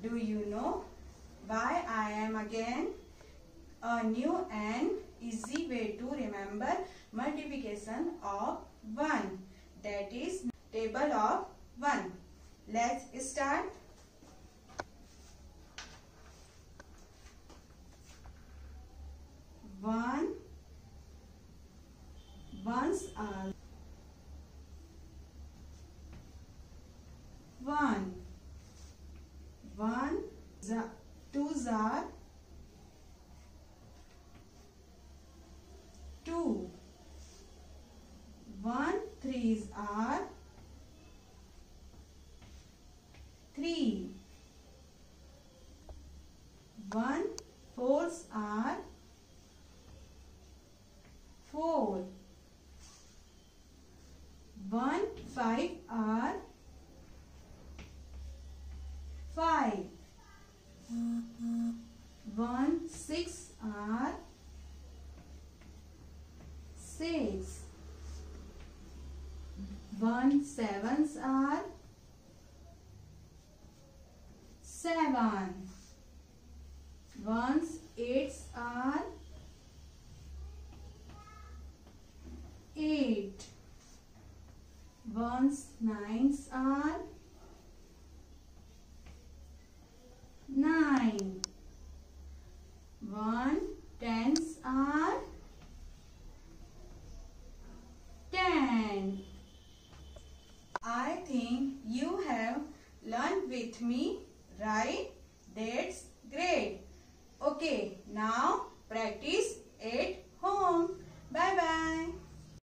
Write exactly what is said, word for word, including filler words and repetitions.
Do you know why I am again? A new and easy way to remember multiplication of one. That is table of one. Let's start. One. Ones are one. One. Twos are two. One. Threes are three. One. Fours are four. One. Five are five. One. Six are six. One. Sevens are seven. Ones. Eights are